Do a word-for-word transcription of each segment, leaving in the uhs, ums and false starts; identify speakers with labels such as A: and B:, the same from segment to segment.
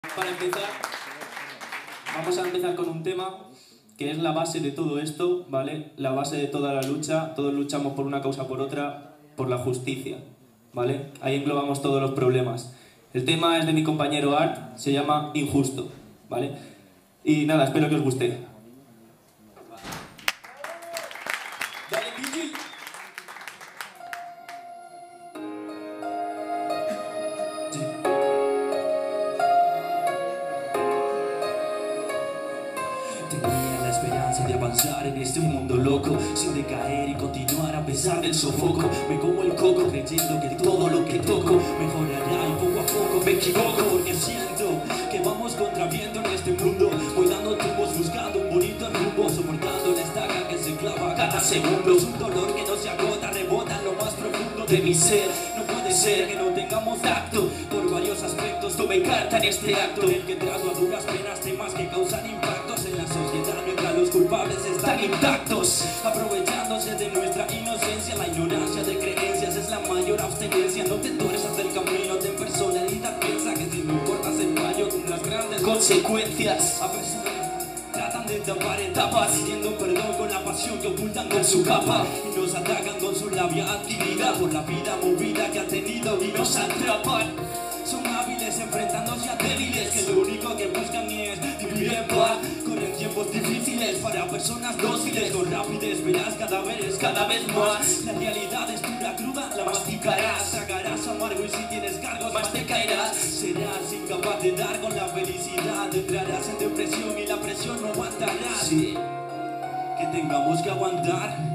A: Para empezar, vamos a empezar con un tema que es la base de todo esto, ¿vale? La base de toda la lucha. Todos luchamos por una causa o por otra, por la justicia, ¿vale? Ahí englobamos todos los problemas. El tema es de mi compañero Art, se llama Injusto, ¿vale? Y nada, espero que os guste. Dale, D J.
B: Tenía la esperanza de avanzar en este mundo loco, sin decaer y continuar a pesar del sofoco. Me como el coco creyendo que todo lo que toco mejorará y poco a poco me equivoco, porque siento que vamos contra viento en este mundo. Voy dando tumbos buscando un bonito rumbo, soportando la estaca que se clava cada segundo. Es un dolor que no se agota, rebota en lo más profundo de mi ser. No puede ser que no tengamos tacto por varios aspectos. Tomé carta en este acto en el que trato a duras penas temas que causan impactos en la sociedad, mientras los culpables están intactos, aprovechándose de nuestra inocencia. La ignorancia de creencias es la mayor abstenencia. No te tuerzas del camino, ten personalidad, piensa que si no cortas el fallo tendrás grandes consecuencias. A veces tratan de tapar etapas, pidiendo perdón con la pasión que ocultan con su capa, y nos atacan con su labia adquirida por la vida movida que han tenido y nos atrapan. Son hábiles enfrentándose a débiles que lo único que buscan es vivir en paz. Corren tiempos difíciles para personas dóciles, con rapidez verás cadáveres cada vez más. La realidad es dura, cruda, la masticarás, sacarás amargo y si tienes cargos más te caerás. Serás incapaz de dar con la felicidad, entrarás en depresión y la presión no aguantarás. Sí, que tengamos que aguantar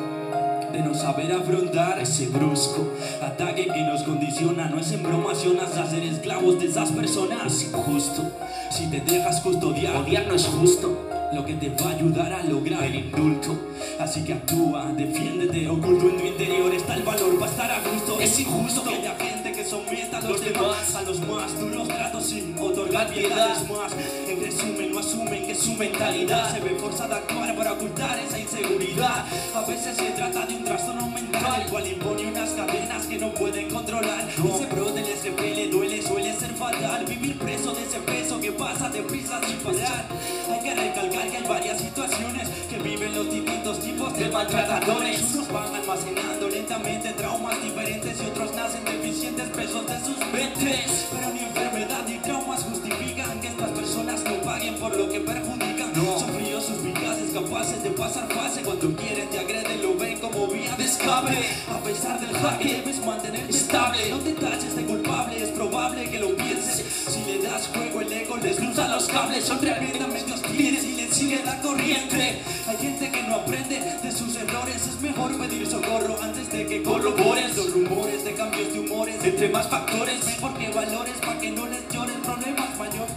B: de no saber afrontar ese brusco ataque que nos condiciona. No es en broma, accionas a ser esclavos de esas personas. Es injusto si te dejas custodiar. Odiar no es justo lo que te va a ayudar a lograr el indulto. Así que actúa, defiéndete, oculto en tu interior está el valor para estar a gusto. Es injusto que haya gente que someta a los demás a los más duros tratos sin otorgar piedad. Es más, en resumen, no asumen que su mentalidad se ve forzada a actuar para ocultar esa inseguridad. A veces se trata de un trastorno mental, el cual impone unas cadenas que no pueden controlar. Ese brote les repele, duele, suele ser fatal. Vivir preso de ese peso que pasa deprisa sin parar. Hay que recalcar que hay varias situaciones que viven los distintos tipos de maltratadores. Unos van almacenando lentamente traumas diferentes y otros nacen deficientes presos de sus mentes. Pero ni enfermedad ni traumas justifican que estas personas no paguen por lo que perjudican. No. Son fríos, suspicaces, capaces de pasar fase. Cuando quieren te agreden, lo ven como vía de escape. A pesar del jaque debes mantenerte estable. No te taches de culpable, es probable que lo pienses. Si le das juego el ego les cruza los cables. Son tremendamente hostiles y les sigue la corriente. Hay gente que no aprende de sus errores. Es mejor pedir socorro antes de que corrobores los rumores de cambios de humores. Entre más factores, mejor que valores para que no les lloren problemas mayores.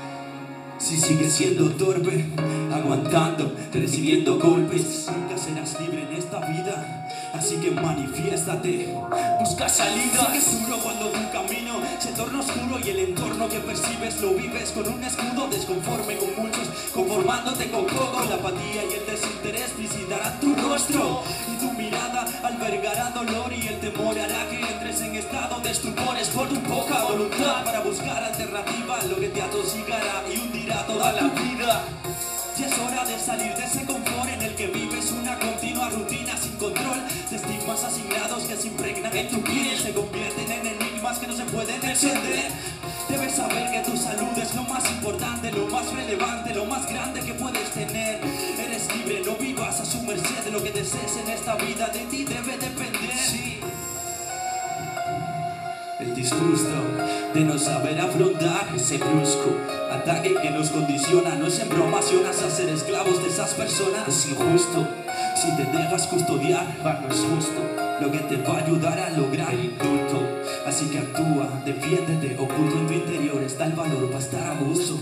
B: Si sigues siendo torpe, aguantando, recibiendo golpes, nunca serás libre en esta vida. Así que manifiéstate, busca salida. Es duro cuando tu camino se torna oscuro y el entorno que percibes lo vives con un escudo. Desconforme con muchos, conformándote con poco. La apatía y el desinterés visitarán tu rostro y tu mirada albergará dolor, y el temor hará que entres en estado de estupores por tu poca voluntad para buscar alternativas, lo que te atosigará y hundirá toda la vida. Ya es hora de salir de ese confort en el que vives una continua rutina sin control, de estigmas asignados que se impregnan en tu piel, se convierten en enigmas que no se pueden encender. Debes saber que tu salud es lo más importante, lo más relevante, lo más grande que puedes tener. Eres libre, no vivas a su merced. Lo que desees en esta vida de ti debe depender. Sí. El disgusto de no saber afrontar ese brusco ataque que nos condiciona. No es en broma, accionas a ser esclavos de esas personas. Es injusto si te dejas custodiar, no es justo lo que te va a ayudar a lograr el indulto. Así que actúa, defiéndete, oculto en tu interior está el valor para estar a gusto.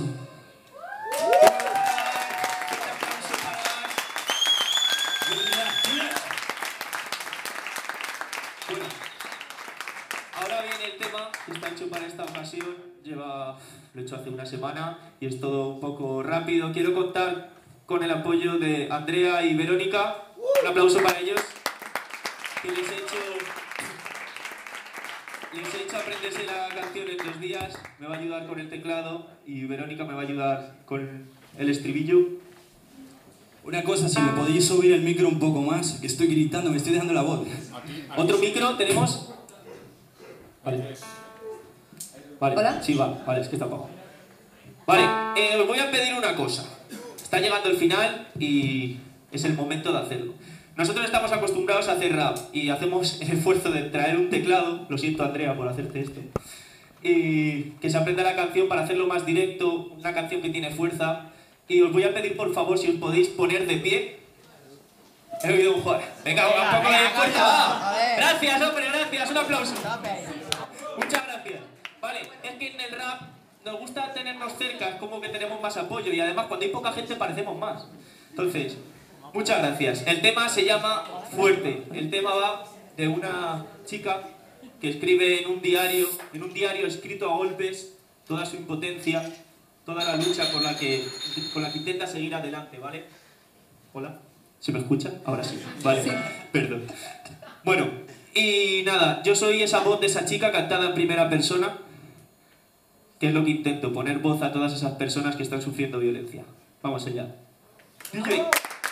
A: Bueno, ahora viene el tema que está hecho para esta ocasión. Lleva, lo he hecho hace una semana y es todo un poco rápido. Quiero contar con el apoyo de Andrea y Verónica. Un aplauso para ellos. Que les he hecho, les he hecho hecho aprenderse la canción en dos días, me va a ayudar con el teclado y Verónica me va a ayudar con el estribillo.
B: Una cosa, si me podéis subir el micro un poco más, que estoy gritando, me estoy dejando la voz.
A: ¿Otro micro tenemos? Vale. Vale,
C: ¿Hola?
A: sí, va, vale, es que está abajo. Vale, eh, os voy a pedir una cosa. Está llegando el final y es el momento de hacerlo. Nosotros estamos acostumbrados a hacer rap y hacemos el esfuerzo de traer un teclado, lo siento Andrea por hacerte esto, y que se aprenda la canción para hacerlo más directo, una canción que tiene fuerza. Y os voy a pedir por favor si os podéis poner de pie. He oído un joder. Venga, un poco de fuerza, va. Gracias, hombre, gracias, un aplauso. Muchas gracias. Vale, es que en el rap nos gusta tenernos cerca, es como que tenemos más apoyo y además cuando hay poca gente parecemos más. Entonces, muchas gracias. El tema se llama Fuerte. El tema va de una chica que escribe en un diario, en un diario escrito a golpes, toda su impotencia, toda la lucha con la que, con la que intenta seguir adelante, ¿vale? ¿Hola? ¿Se me escucha? Ahora sí. Vale, sí. Perdón. Bueno, y nada, yo soy esa voz de esa chica cantada en primera persona, que es lo que intento, poner voz a todas esas personas que están sufriendo violencia. Vamos allá. D J.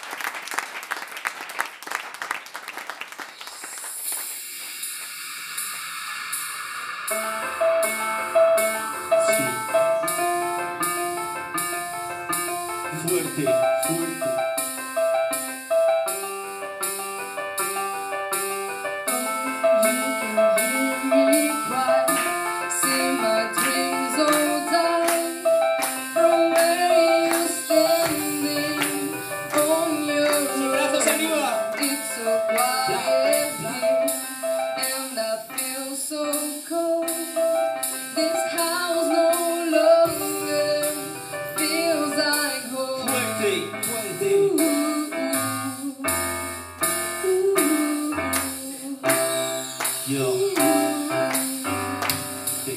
A: Fuerte, fuerte. Yo. Sí.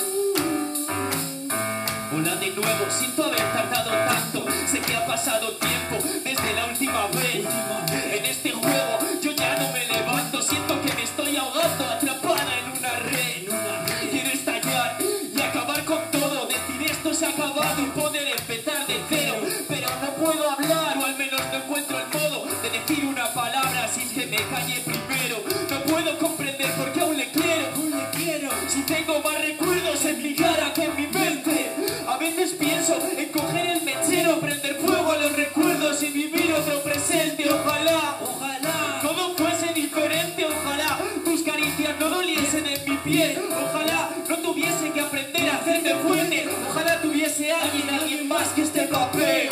A: Hola de nuevo, siento haber tardado tanto. Sé que ha pasado tiempo desde la última vez. En este juego yo ya no me levanto. Siento que me estoy ahogando, atrapada en una red. Quiero estallar y acabar con todo. Decir esto se ha acabado y poder empezar de cero. Pero no puedo hablar, o al menos no encuentro el modo de decir una palabra sin que me calle primero. No puedo comprender por qué aún le quiero, aún le quiero. Si tengo más recuerdos en mi cara que en mi mente. A veces pienso en coger el mechero, prender fuego a los recuerdos y vivir otro presente. Ojalá, ojalá todo fuese diferente. Ojalá tus caricias no doliesen en mi piel. Ojalá no tuviese que aprender a hacerme fuerte. Ojalá tuviese alguien, alguien más que este papel.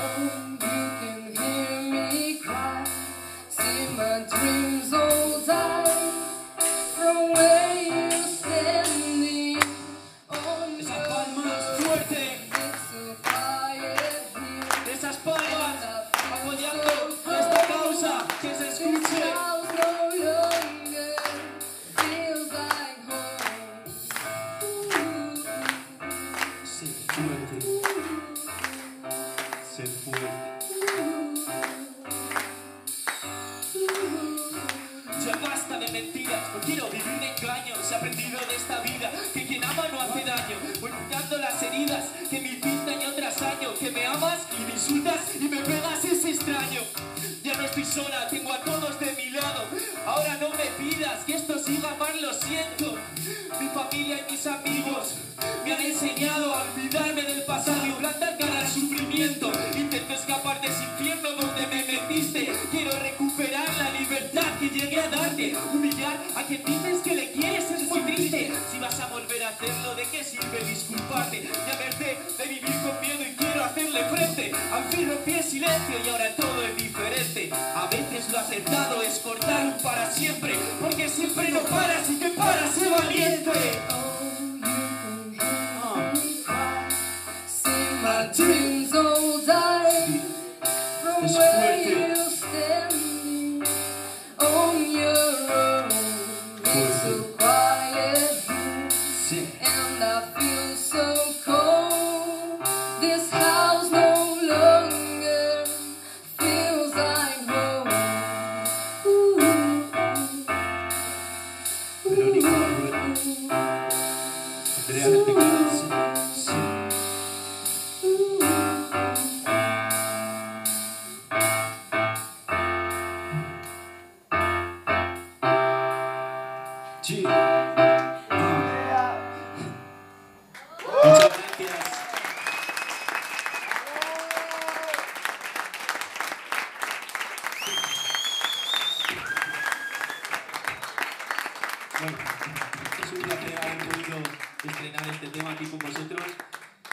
A: Ser fuerte. Ya basta de mentiras, no quiero vivir de engaños. He aprendido de esta vida que quien ama no hace daño. Voy curando las heridas que me hiciste año tras año. Que me amas y me insultas y me pegas, es extraño. Ya no estoy sola, tengo a todos de mi lado. Ahora no me pidas que esto siga mal, lo siento. Mi familia y mis amigos me han enseñado a olvidarme del pasado y plantar cara al sufrimiento. Intento escapar de ese infierno donde me metiste. Quiero recuperar la libertad que llegué a darte. Humillar a quien dices que le quieres es muy triste. Si vas a volver a hacerlo, ¿de qué sirve disculparte? Ya verte de vivir con miedo y quiero hacerle frente. Al fin rompí el silencio y ahora todo es diferente. A veces lo acertado es cortar un para siempre, porque siempre no paras y que paras, sé valiente.
C: My dreams all die from where you're standing on your own. It's so quiet here, and I feel so cold. This house no longer feels like home. Ooh.
A: Verónica,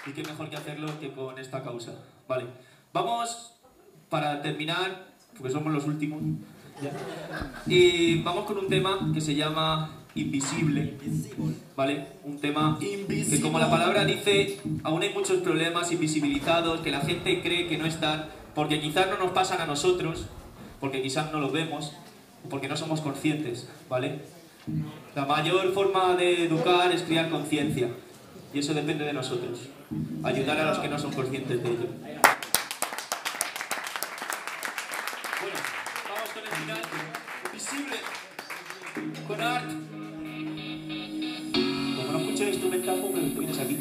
A: Y qué mejor que hacerlo que con esta causa. Vale, vamos para terminar, porque somos los últimos, ya. Y vamos con un tema que se llama Invisible, ¿vale? Un tema que, como la palabra dice, aún hay muchos problemas invisibilizados que la gente cree que no están, porque quizás no nos pasan a nosotros, porque quizás no los vemos, porque no somos conscientes, ¿vale? La mayor forma de educar es crear conciencia, y eso depende de nosotros, ayudar a los que no son conscientes de ello. Bueno, vamos con el final, Invisible, con Art. Como no escucho el instrumental, pues me vienes aquí.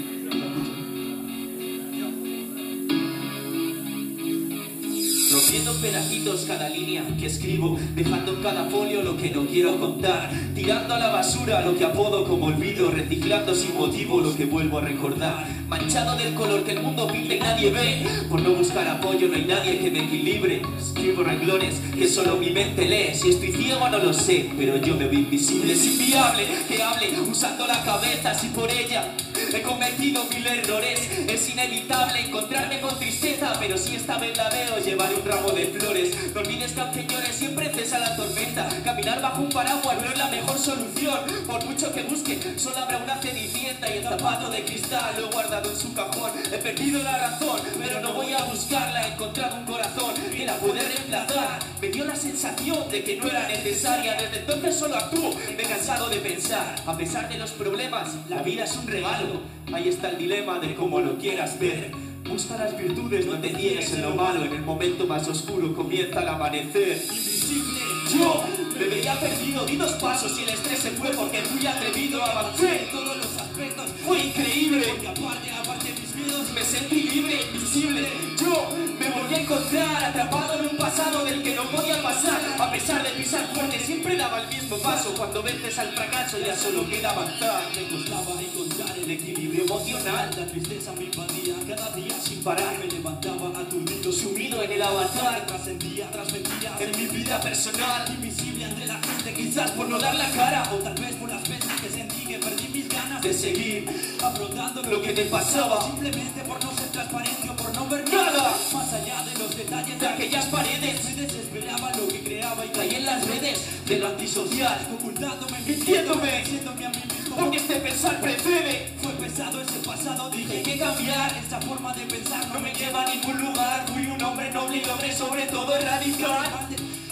B: Rompiendo en pedacitos cada línea que escribo, dejando en cada folio lo que no quiero contar, tirando a la basura lo que apodo como olvido, reciclando sin motivo lo que vuelvo a recordar, manchado del color que el mundo pinta y nadie ve, por no buscar apoyo no hay nadie que me equilibre, escribo renglones que solo mi mente lee, si estoy ciego no lo sé, pero yo me veo invisible, es inviable que hable usando la cabeza, si por ella he cometido mil errores, es inevitable encontrarme con tristeza, pero si esta vez la veo llevaré un ramo de flores. No olvides que aunque llores siempre cesa la tormenta, caminar bajo un paraguas no es la mejor solución, por mucho que busque solo habrá una cenicienta y el zapato de cristal lo he guardado en su cajón. He perdido la razón, pero no voy a buscarla, he encontrado un corazón que la puede reemplazar. Me dio la sensación de que no era necesaria, desde entonces solo actúo, me he cansado de pensar. A pesar de los problemas, la vida es un regalo. Ahí está el dilema de cómo lo quieras ver. Busca las virtudes, no te niegues en lo malo. En el momento más oscuro comienza el amanecer. Invisible, yo me veía perdido. Di dos pasos y el estrés se fue porque fui atrevido. Avancé en todos los aspectos, fue increíble. Porque aparte, aparte de mis miedos, me sentí libre, invisible. Yo me volví a encontrar atrapado en un pasado del que no podía pasar. A pesar de pisar fuerte, siempre daba el mismo paso. Cuando vences al fracaso ya solo queda avanzar. Me costaba encontrar el equilibrio emocional. La tristeza me invadía cada día sin parar. Me levantaba aturdido, sumido en el avatar. Trascendía tras mentiras en mi vida personal. Invisible ante la gente, quizás por no dar la cara, o tal vez por las veces que sentí que perdí mis ganas de seguir afrontando lo que te pasaba. Simplemente por no ser transparente o por no ver nada más allá de los detalles de aquellas paredes. Me desesperaba lo que creaba y caí en las redes de lo antisocial, ocultándome, mintiéndome, diciéndome a mí mismo porque este pensar precede. Fue pesado ese pasado, dije que cambiar. Esa forma de pensar no me lleva a ningún lugar. Fui un hombre noble y logré sobre todo erradicar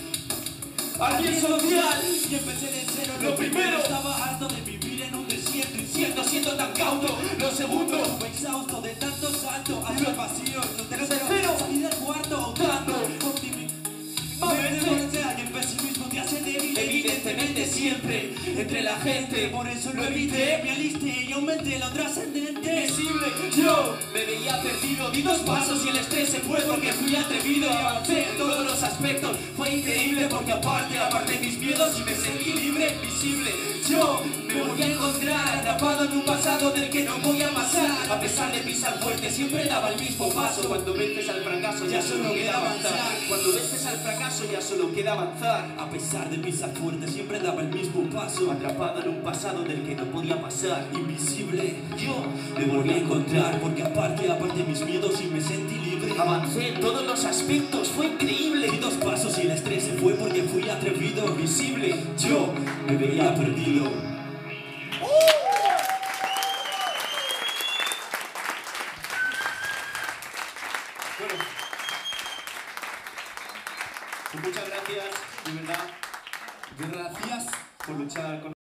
B: alguien social y empecé de cero. Lo primero, estaba harto de vivir en un desierto incierto, siendo tan cauto. Lo segundo, fue exhausto de tanto salto hacia el vacío. Lo tercero, salí del cuarto ahogando optimismo. Y el pesimismo te hace débil, evidentemente siempre entre la gente, por eso lo evité, me alisté y aumenté lo trascendente. Invisible, yo me veía perdido, di dos pasos y el estrés se fue porque fui atrevido, avancé en todos los aspectos, fue increíble porque aparte, aparte de mis miedos y me sentí libre. Invisible, yo me volví a encontrar atrapado en un pasado del que no voy a pasar. A pesar de pisar fuerte siempre daba el mismo paso. Cuando vences al fracaso ya solo queda avanzar. Cuando vences al fracaso ya solo queda avanzar. A pesar de pisar fuerte siempre daba el mismo paso. Atrapado en un pasado del que no podía pasar. Invisible, yo me volví a encontrar porque aparte, aparte de mis miedos y me sentí libre. Avancé en todos los aspectos, fue increíble. Di dos pasos y el estrés se fue porque fui atrevido. Invisible, yo me veía perdido.
A: Bueno, pues muchas gracias, de verdad,
D: Gracias
A: por luchar con